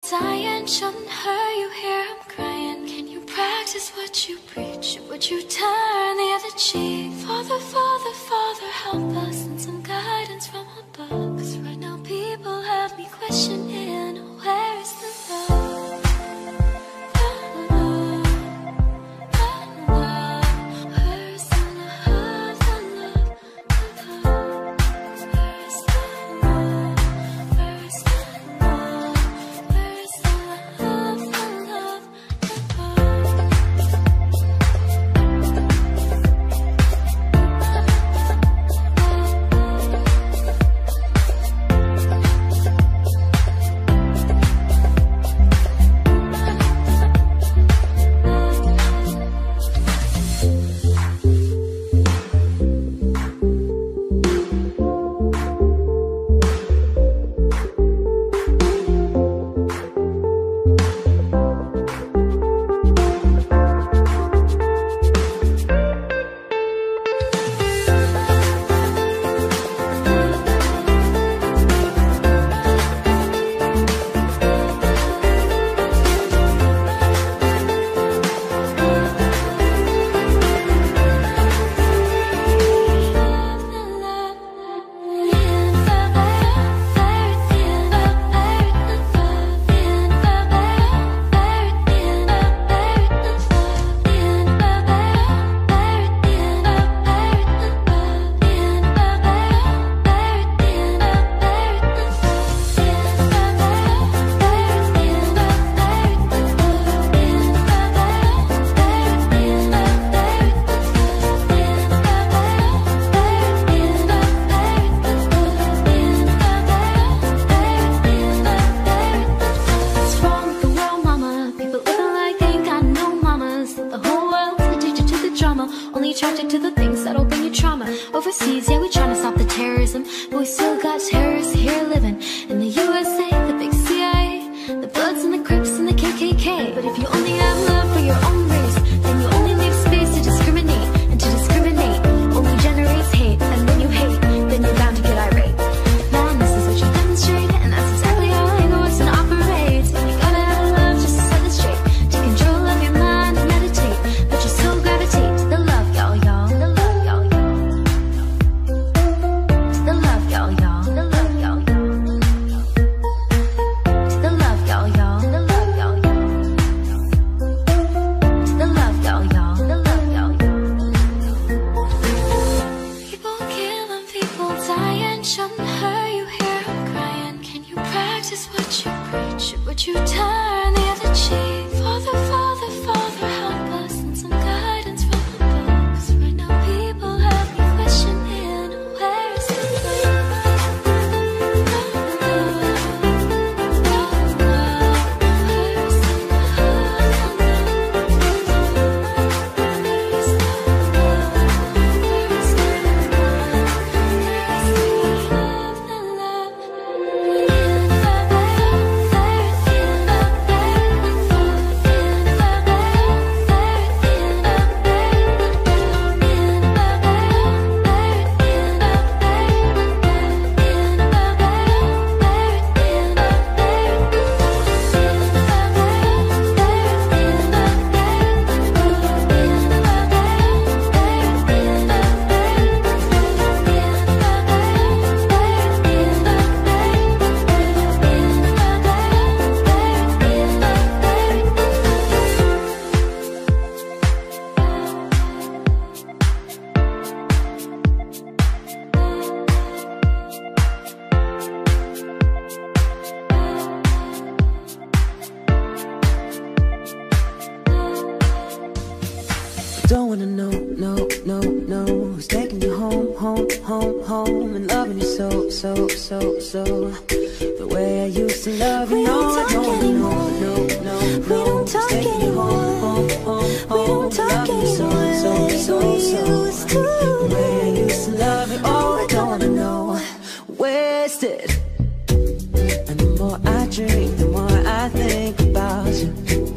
dying, shouldn't hurt you. Hear I'm crying. Can you practice what you preach? Or would you turn the other cheek? Father, Father, Father, help us and some guidance from above. 'Cause right now people have me questioning, where is the love? The love, the love. Where is the love, the love, the love? Where is the love? Where is the love? Where is the love, the love, the love? Only attracted to the things that'll bring you trauma. Overseas, yeah, we tryna stop the terrorism, but we still got terrorists here living in the USA, the big CIA, the Bloods and the Crips and the KKK. But if you only have love for your own race, then you only leave space to discriminate, and to discriminate only generates hate. And when you hate, then you're bound to get irate. Man, this is what you demonstrate, and that's exactly how egoism operates. And you gotta have love just to set it straight, take control of your mind and meditate, but you still gravitate to the love, y'all, y'all. The love, y'all, y'all. The love, y'all, y'all. The love, y'all, y'all. The love, y'all, y'all. The love, y'all, y'all. The love, y'all, y'all. The love, y'all, y'all. People killing, people dying, shouldn't hurt you. Hear I'm crying. Can you practice what you preach? Or would you turn the other cheek? Father, Father, Father, help us and some guidance from above. 'Cause right now people have me questioning, where is the love? The love, the love. Where is the love, the love, the love? Where is the love? Where is the love? Where is the love, Don't wanna know, no, no, no, who's taking you home, home, home, home, and loving you so, so, so, so, the way I used to love you. No, I don't wanna know, no, no, no, who's taking you home, home, home, home, and loving you so, so, so, so, the way I used to love you. Oh, I don't wanna know, wasted. And the more I drink, the more I think about you.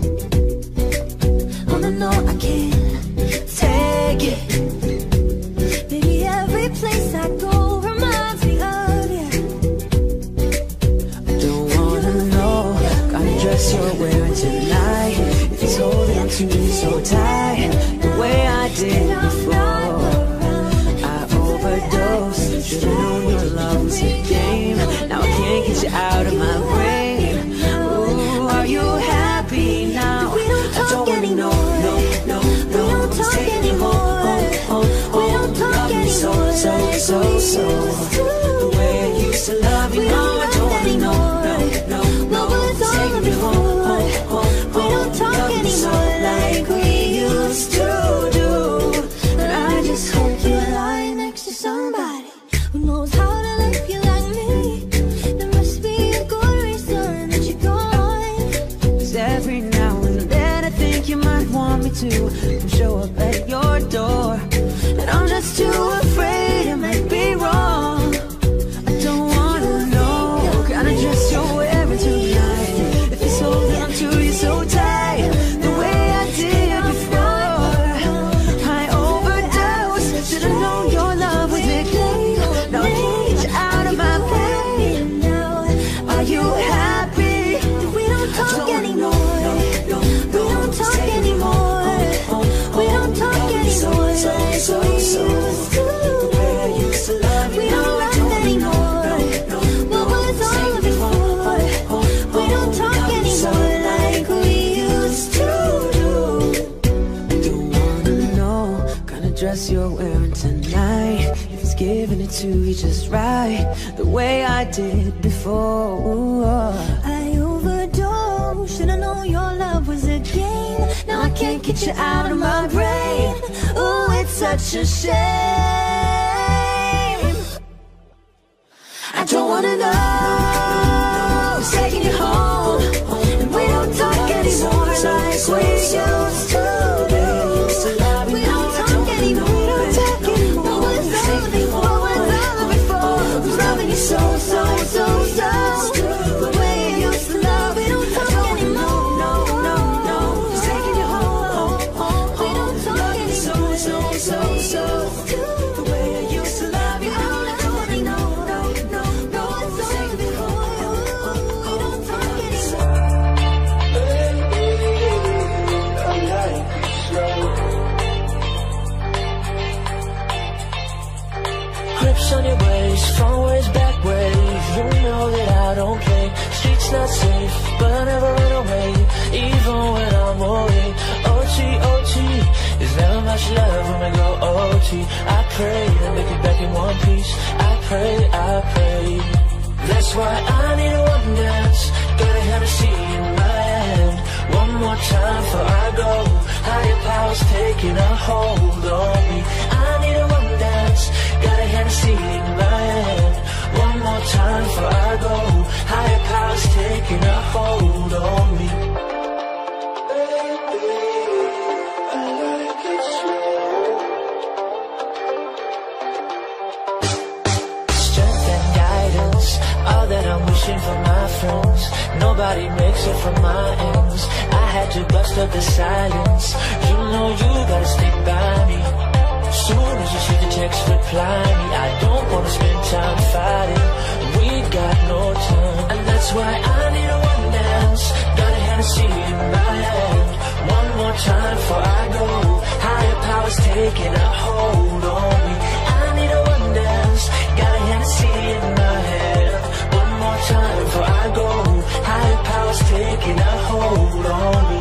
Oh no, no, I can't take it. Baby, every place I go reminds me of you. I don't wanna know, got me dress you're wearing tonight. If it's holding on to me so tight, the way I did before. I overdosed, should've known your love was a game. Now I can't get you out of my brain. Ooh, are you happy now? I don't wanna know, no. Who's taking you home. Loving me so. The way I used to love you, no, I don't wanna know, no. Who's taking you home. We don't talk anymore like we used to do. And I just hope you're lying next to somebody who knows how to love you like me. There must be a good reason that you're gone. 'Cause every now and then I think you might want me to come show up at your door, and I'm just too afraid it might be wrong. I don't wanna know kind of dress you're wearing tonight. If it's holding on to you so tight, the way I did before. I overdosed, should've known your love was a game. Now I can't get you out of my brain. Are you happy? We don't talk anymore. We don't talk anymore. We don't talk anymore like we used to. The way I used to love you, We don't run anymore. What was all before? We don't talk anymore like we used to do. Don't wanna know kind of dress you're wearing tonight. If it's giving it to you just right, the way I did before. Ooh, I overdosed, should've known your love was a game. Now I can't get you out of my brain. Ooh, it's such a shame. I don't wanna know who's taking you home. And we don't talk anymore like we used to do. We don't talk anymore. What was all before? Who's loving you so. The way you used to love, we don't talk anymore. No, who's taking you home. We don't talk anymore. The way I used to love you, We don't talk anymore. What's all before? We don't talk anymore. Grips on your waist, front ways, back ways. You know that I don't play. Streets not safe, but I never run away, even when I'm away. OT, there's never much love when we go OT. I pray to make it back in one piece. I pray. That's why I need a one dance. Got a Hennessy in my hand. One more time before I go. Higher powers taking a hold on me. I need a one dance. Got a Hennessy in my hand. One more time before I go. Higher powers taking a hold on me. Strength and guidance, all that I'm wishing for my friends. Nobody makes it from my ends. I had to bust up the silence. You know you gotta stick by me. Soon as you see the text, reply me. I don't wanna spend time fighting. We got no time, and that's why I need a one dance. Got a Hennessy in my hand. One more time before I go. Higher powers taking a hold on me. I need a one dance. Got a Hennessy in my hand. One more time before I go. Higher powers taking a hold on me.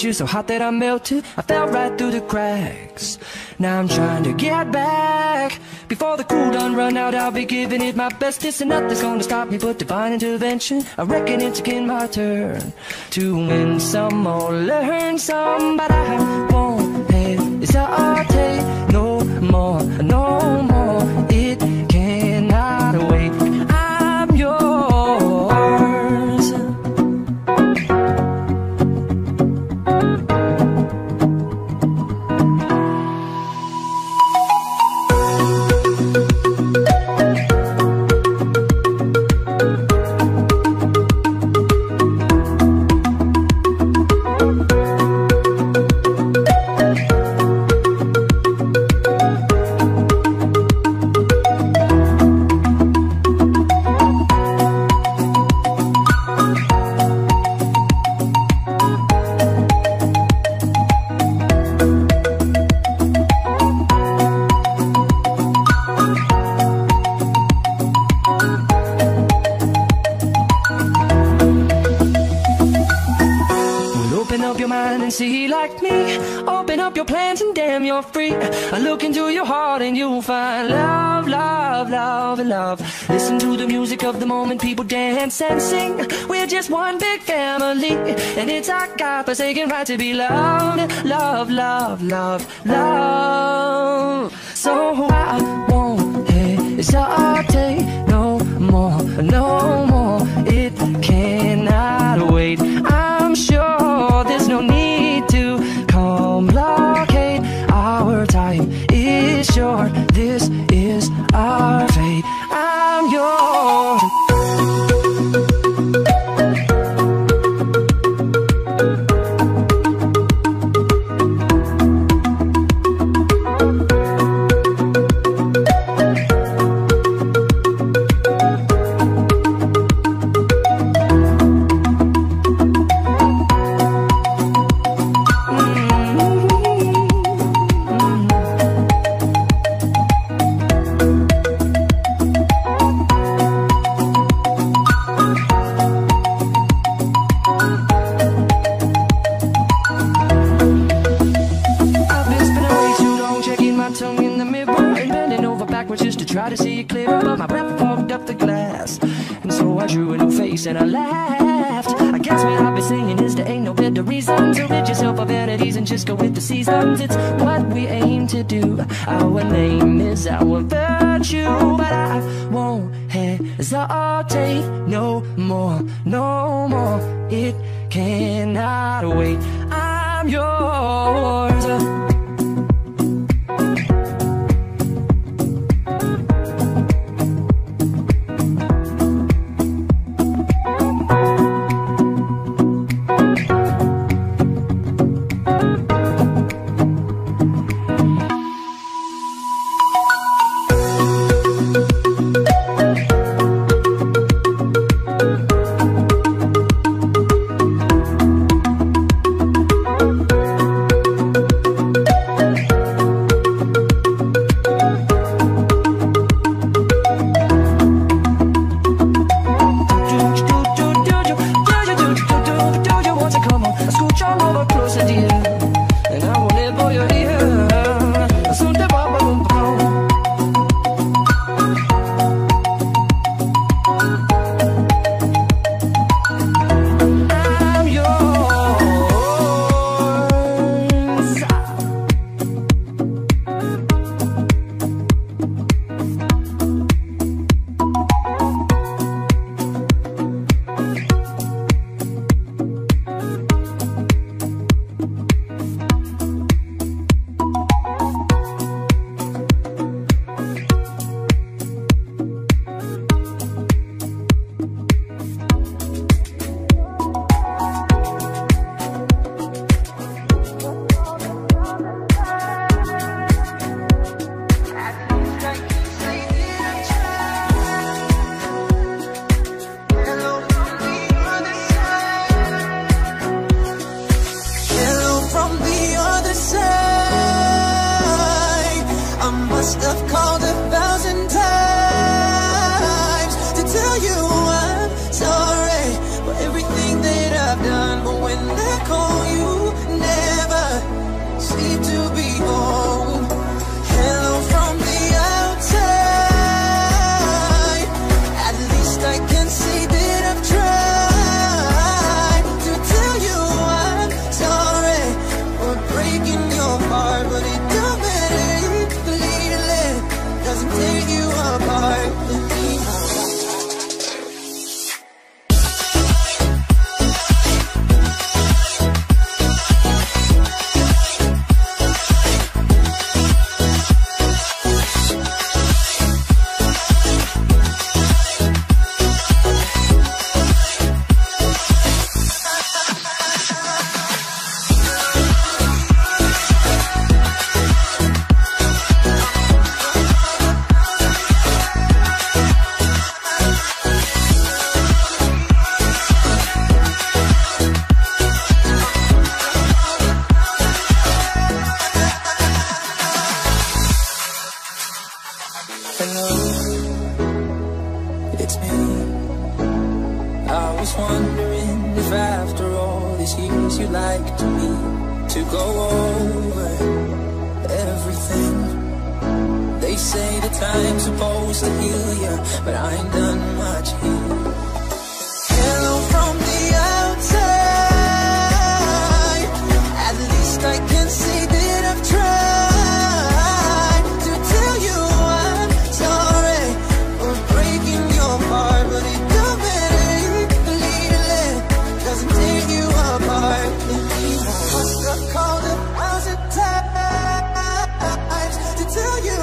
you so hot that I melted. I fell right through the cracks. Now I'm trying to get back. Before the cool done run out, I'll be giving it my best. This and nothing's gonna stop me but divine intervention. I reckon it's again my turn to win some or learn some, but I won't hesitate no more, no more. It cannot wait. I'm yours. See like me, open up your plans and damn you're free. I look into your heart and you'll find love, love, love, and love. Listen to the music of the moment, people dance and sing. We're just one big family, and it's our God-forsaken right to be loved. Love, love, love, love. So I won't hesitate no more, no more. It cannot wait. I'm sure there's no need to complicate. Our time is short. This is our fate. I'm yours. Try to see it clearer, but my breath fogged up the glass. And so I drew a new face and I laughed. I guess what I've been saying is there ain't no better reason to rid yourself of vanities and just go with the seasons. It's what we aim to do. Our name is our virtue, but I won't hesitate no more, no more. It cannot wait. I'm yours. to go over everything. They say the time's supposed to heal you, but I ain't done much here. Hello from the outside, at least I can say that I've tried to tell you I'm sorry for breaking your heart, but it don't matter, believe it, doesn't tear you apart. Must have called 1,000 times to tell you,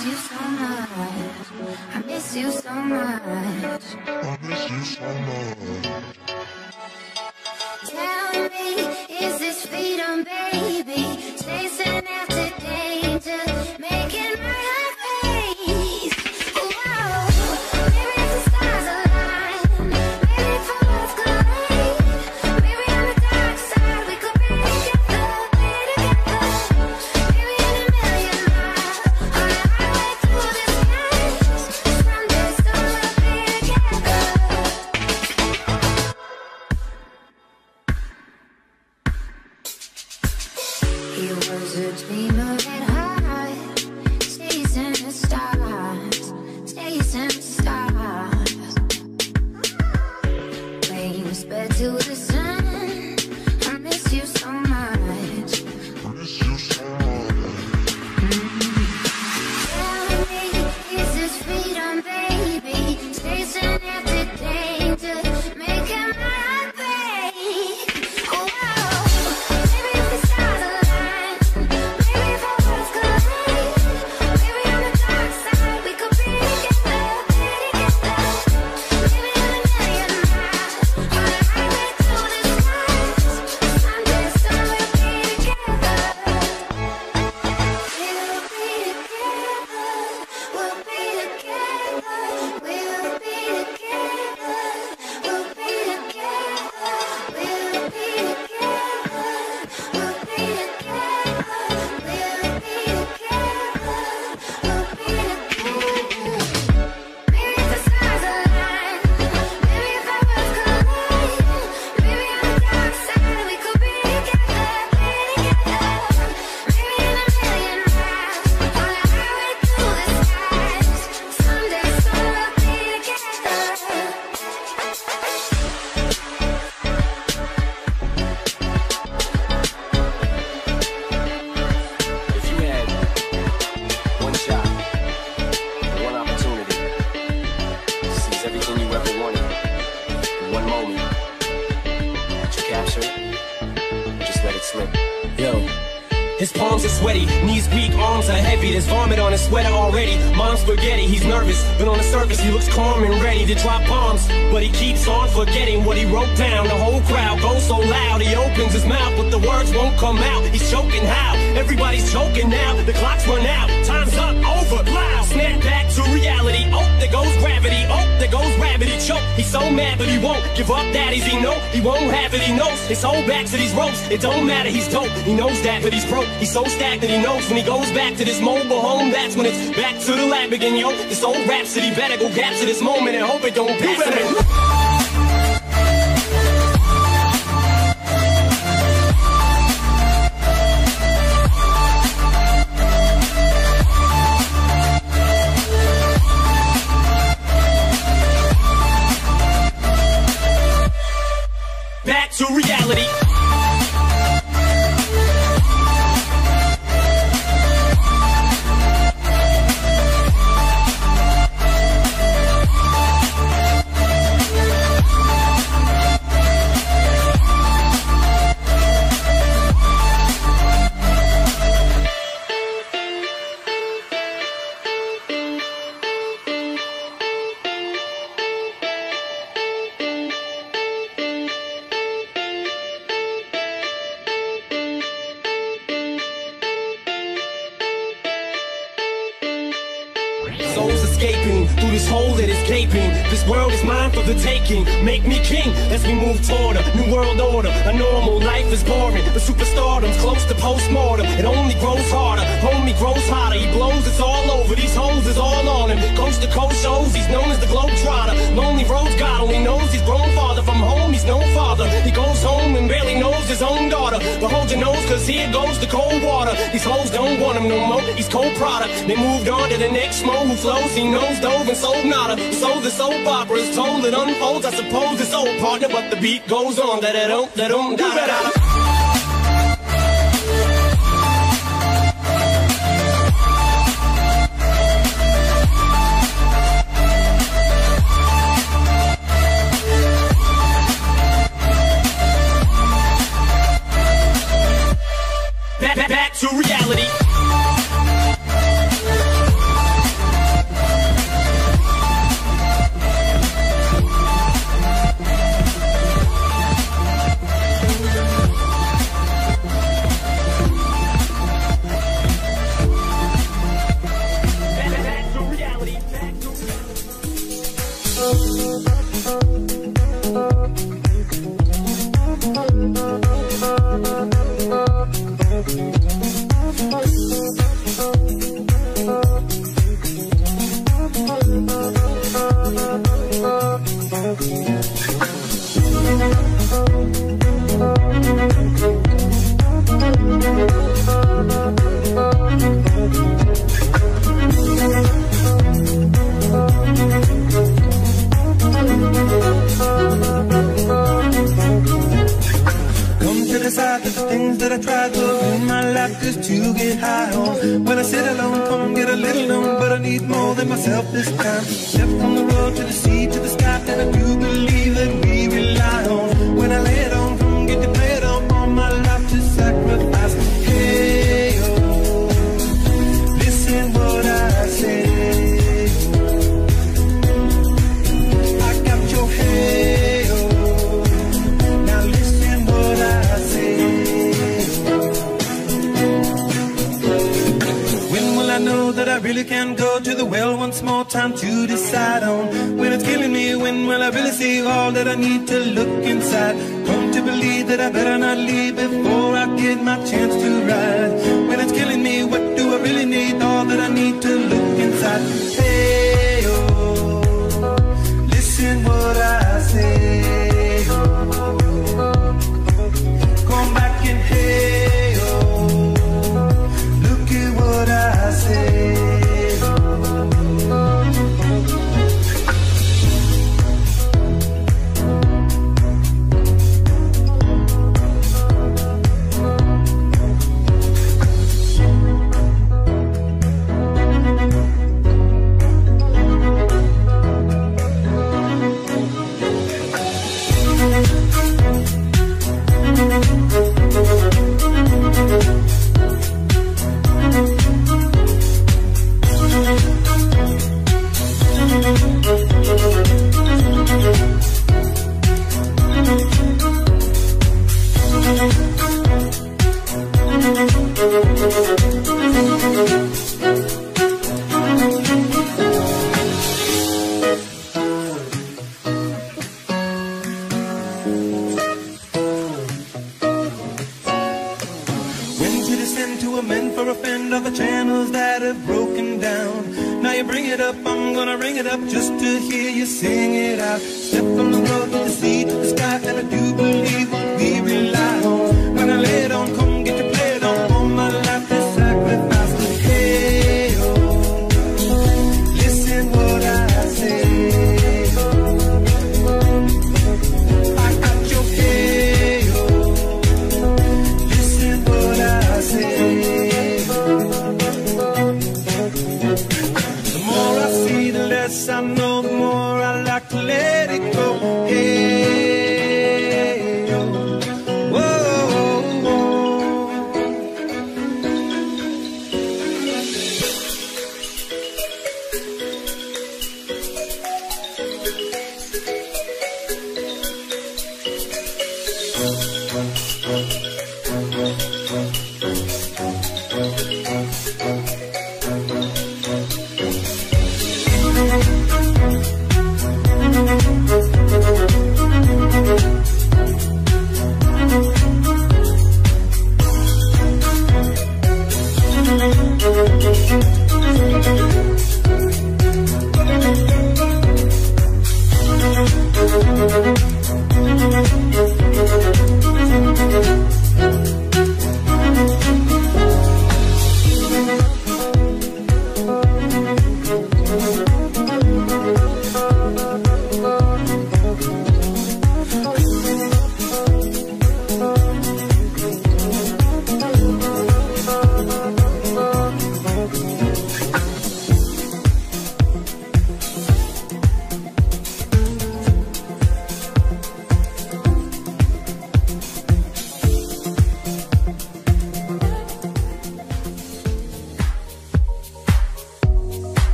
you so much. I miss you so much. I miss you so much. Tell me, is this freedom, baby? Chasing after danger, making my heart race. Whoa, maybe if the stars align, maybe if our worlds collide, maybe on the dark side we could be together, maybe in a million miles, on a highway through the skies. Someday, soon we'll be together. He was a dreamer at heart, chasing the stars, chasing the stars. Flames spread to the sun. I miss you so much. I miss you so much. Tell me, is this freedom, baby? Chasing after danger, making my heart break. Whoa, maybe if the stars align, maybe if our worlds collide, maybe on the dark side we could be together, maybe in a million miles, on a highway through the skies. Someday, soon we'll be together. We'll be together. We'll be together. We'll be together. We'll be together. We'll be together. We'll be together. We'll be together. Maybe if the stars align, maybe if our worlds collide, maybe on the dark side we could be together, maybe in a million miles, on a highway through the skies. Someday, soon we'll be together. If you had one shot, one opportunity to seize everything you ever wanted in one moment, would you capture it? Or just let it slip? Yo. His palms are sweaty, knees weak, arms are heavy. There's vomit on his sweater already. Mom's spaghetti, he's nervous, but on the surface he looks calm and ready to drop bombs. But he keeps on forgetting what he wrote down. The whole crowd goes so loud, he opens his mouth, but the words won't come out. He's choking how? Everybody's choking now. The clock's run out, time's up, over, loud. Snap back to reality. Oh, there goes gravity. Oh, there goes gravity. Choke. He's so mad, but he won't give up. Daddies, he know he won't have it. He knows his whole back to these ropes. It don't matter, he's dope. He knows that, but he's broke. He's so stagnant, he knows when he goes back to this mobile home, that's when it's back to the lab again, yo. This old rhapsody better go capture this moment and hope it don't pass him. Back to reality. Souls escaping through this hole that is gaping. This world is mine for the taking. Make me king as we move toward a new world order. A normal life is boring, but superstardom's close to postmortem. It only grows harder, homie grows hotter. He blows, it's all over. These hoes is all on him. Coast to coast shows, he's known as the Globetrotter. Lonely roads, God only knows he's grown farther from home. He's no father. He goes home and barely knows his own daughter. But hold your nose, cause here goes the cold water. These hoes don't want him no more. He's cold product. They moved on to the next schmo who flows. He knows dove and sold nada. So the soap opera is told, it unfolds. I suppose it's old partner, but the beat goes on. Da-da-dum, da-da-da. Back to reality. just to get high on. When I sit alone, come get a little known, but I need more than myself this time. Step from the road to the sea to the sky, and I do believe that we rely on. When I lay it on, come get to play it on, all my life to sacrifice. Hey, oh, listen what I say. I got your hey, oh, now listen what I say. When will I know that I really can go to the well once more? Time to decide on. When it's killing me, when will I really see all that I need to look inside? Come to believe that I better not leave before I get my chance to ride. When it's killing me, what do I really need? All that I need to look inside. Hey, oh, listen what I say. Come back and hey, oh, look at what I say. Just to hear you sing it out. Step from the road to the sea to the sky, and I do believe what we rely on. When I lay it on, come get to play it on. All my life is sacrifice. Hey, oh, listen what I say. I got your hey, oh, listen what I say. The more I see, the less I know, the more I like to let it go. Hey, oh, whoa, whoa.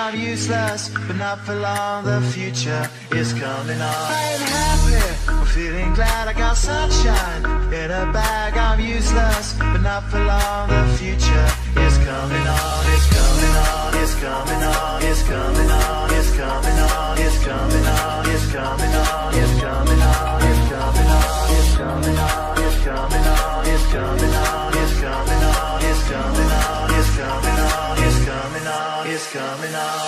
I'm useless, but not for long, the future is coming on. I ain't happy, I'm feeling glad I got sunshine in a bag. I'm useless, but not for long, the future is coming on. It's coming on, it's coming on, it's coming on, it's coming on, it's coming on, it's coming on, it's coming on, it's coming on, it's coming on, it's coming on, it's coming on, it's coming on, it's coming on, it's coming on, it's coming on, it's coming on.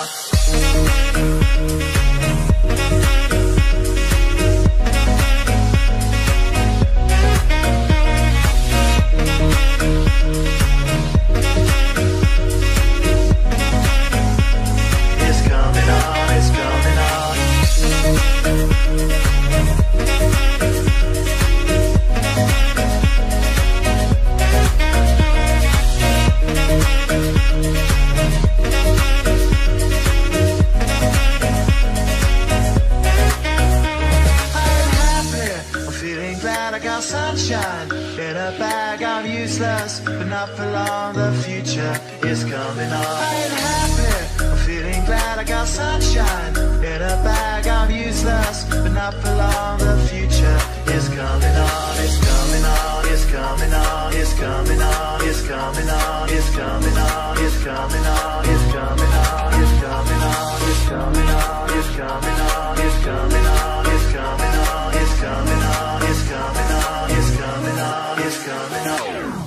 Sunshine in a bag, I'm useless, but not for long, the future is coming on. I ain't happy, I'm feeling glad I got sunshine in a bag, I'm useless, but not for long, the future is coming on. It's coming on, it's coming on, it's coming on, it's coming on, it's coming on, it's coming on, it's coming on, it's coming on, it's coming on, it's coming on, it's coming on, it's coming on, it's coming on, it's coming on, it's coming on, it's coming on.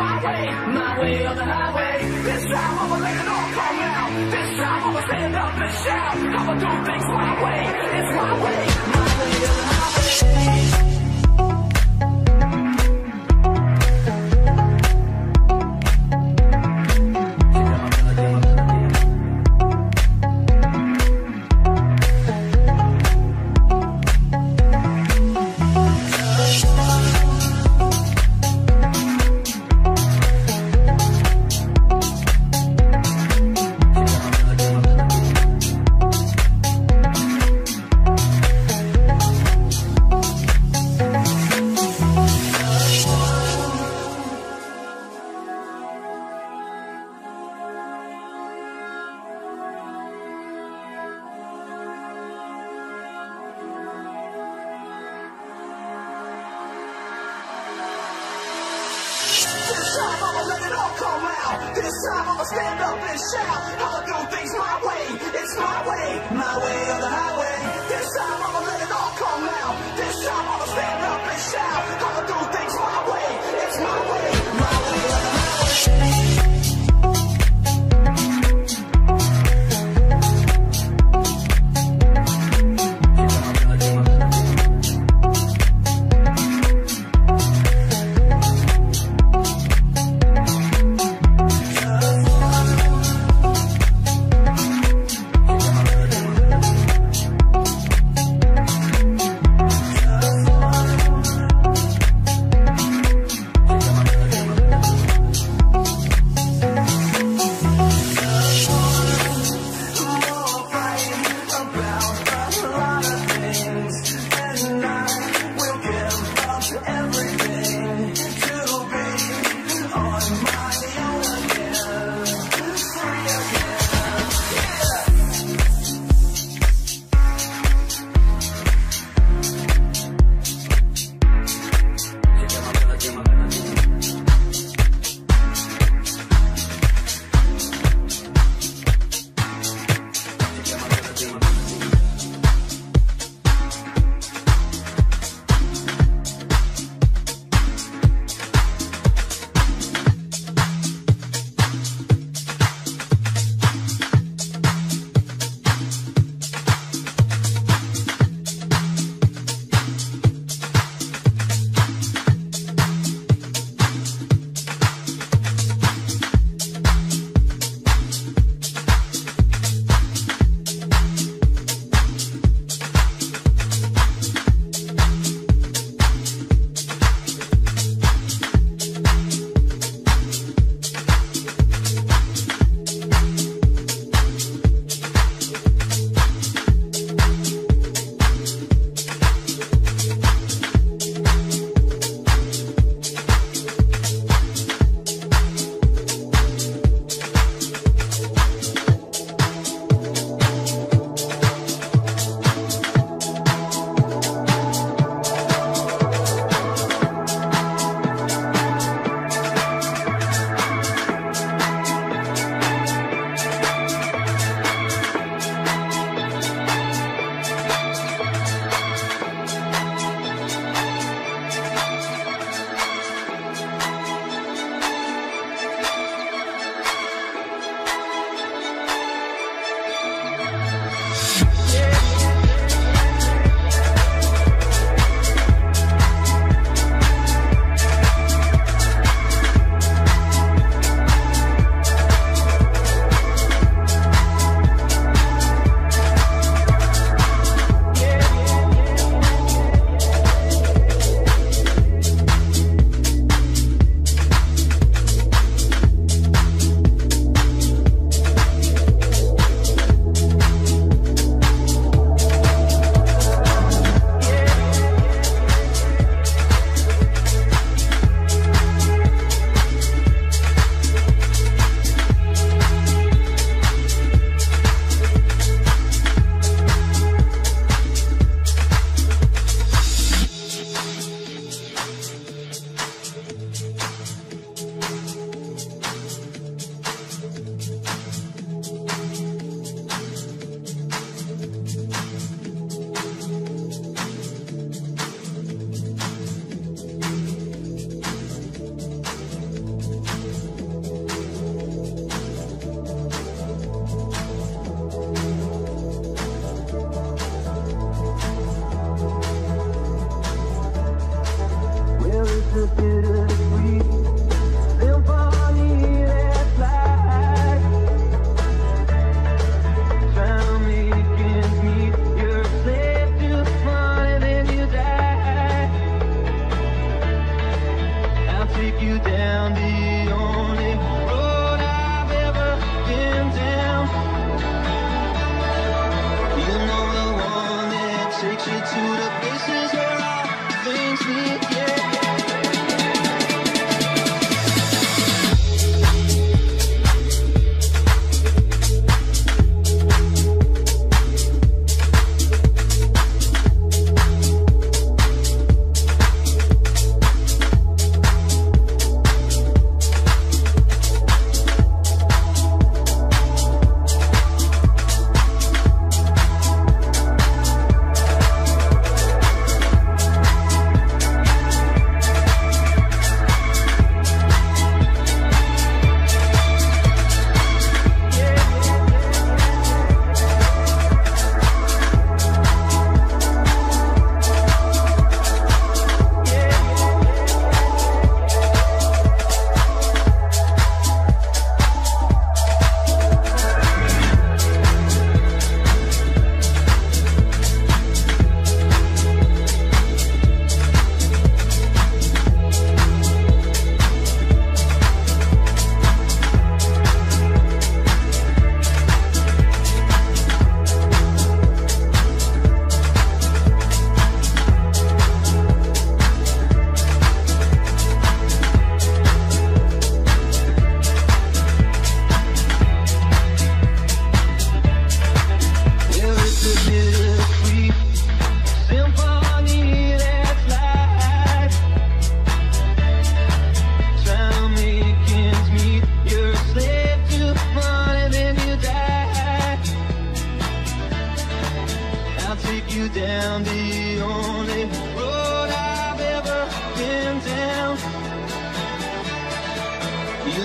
my way or the highway. This time I'ma let it all come out. This time I'ma stand up and shout. I'ma do things my way. It's my way or the highway. This time I'ma stand up and shout. I'ma do things my way. It's my way or the highway. This time I'ma let it all come out. This time I'ma stand up and shout. I'ma do things my way. It's my way or the highway.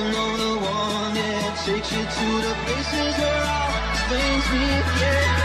know the one, yeah, takes you to the places where all brings me, yeah.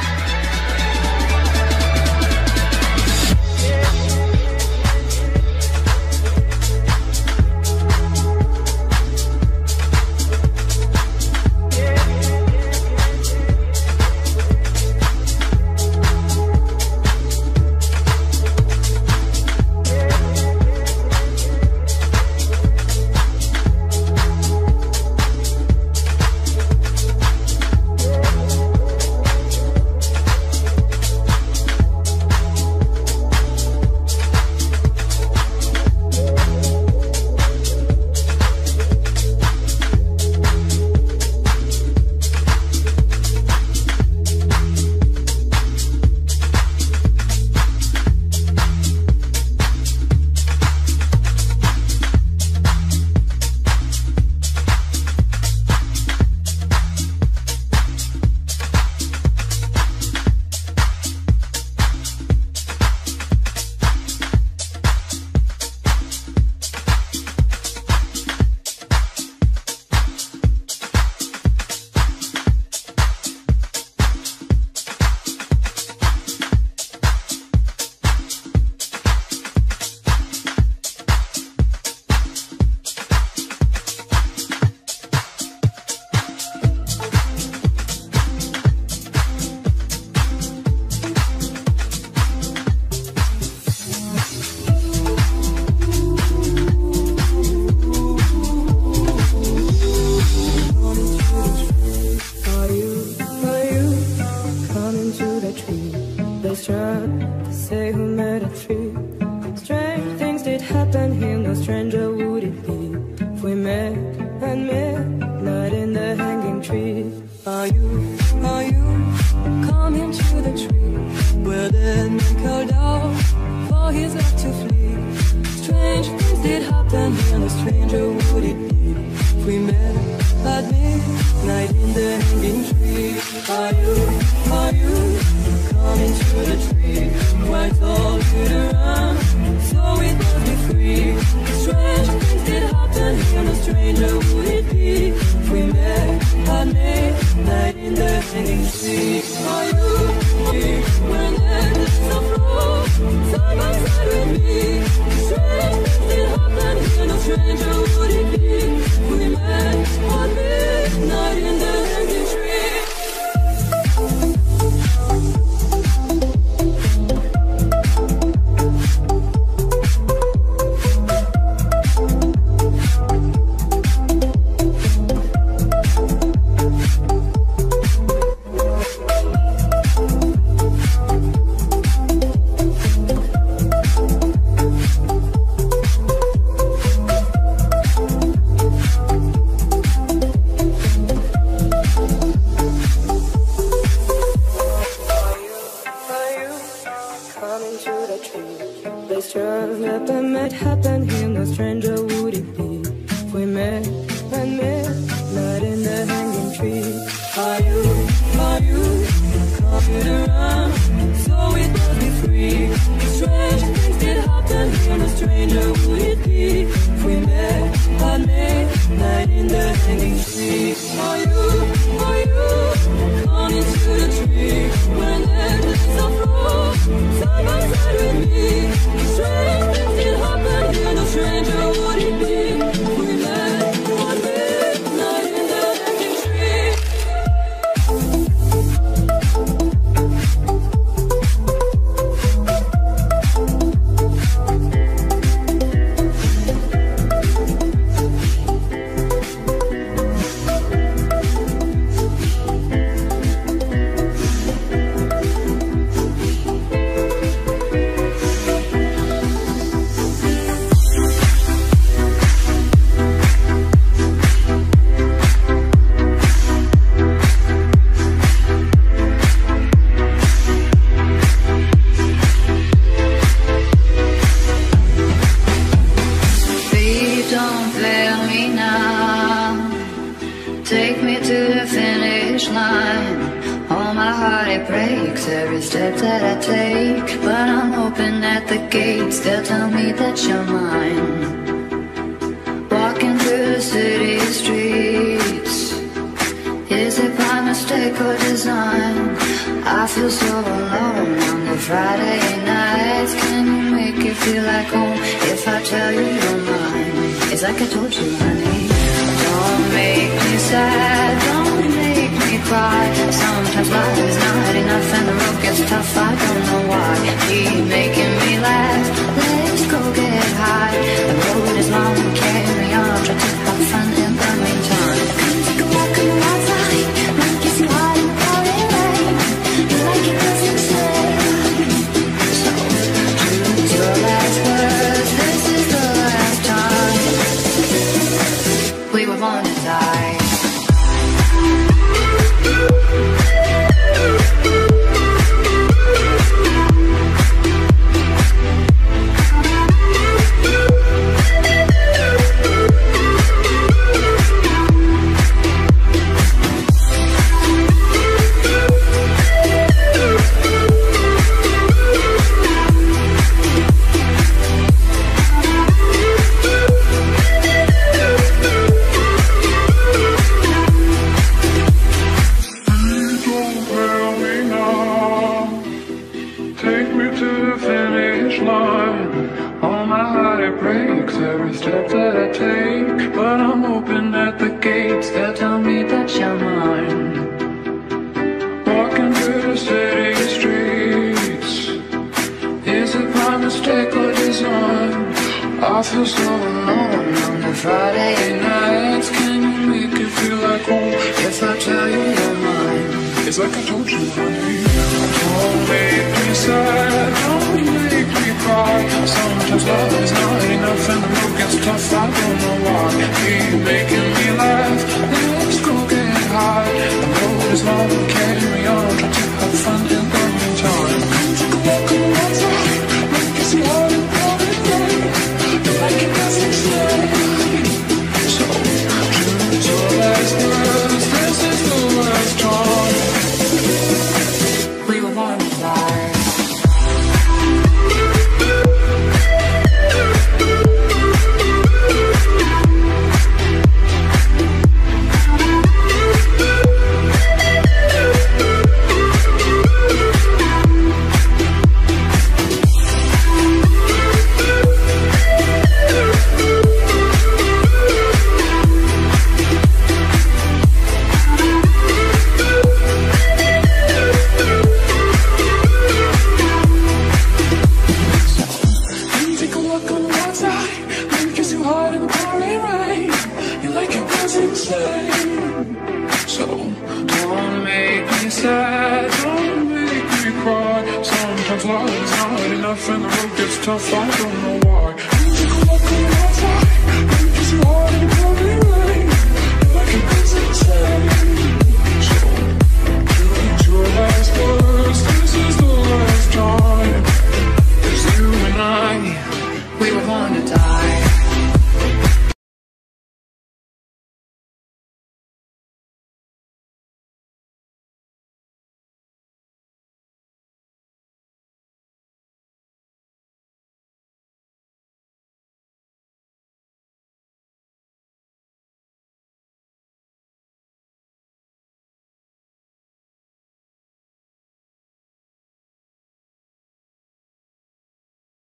They'll tell me that you're mine. Walking through the city streets. Is it by mistake or design? I feel so alone on the Friday nights. Can you make it feel like home if I tell you you're mine? It's like I told you, honey. Don't make me sad, don't make me cry. Sometimes life is not enough and the road gets tough. I don't know why. Keep making me laugh. Let's go get high. The road is long, carry on. Try to have fun in the meantime. Come take a walk on the wild side. Might kiss you hard in the pouring rain. You like it 'cause it's safe. So choose your last words. This is the last time we were born to die. I feel so alone on the Friday nights. Can you make it feel like home if I tell you you're mine? It's like I told you, honey. Don't make me sad, don't make me cry. Sometimes love is not enough and the road gets tough. I don't know why. Keep making me laugh. Let's go get high. The road is long, carry on. Try to have fun in the meantime. Come take a walk on the wild side. Make it see hard and pouring rain. Like it doesn't say. So choose your last words. This is the last time we were born to die. So don't make me sad, don't make me cry. Sometimes love is not enough and the road gets tough. I don't know why. Take a walk on the outside.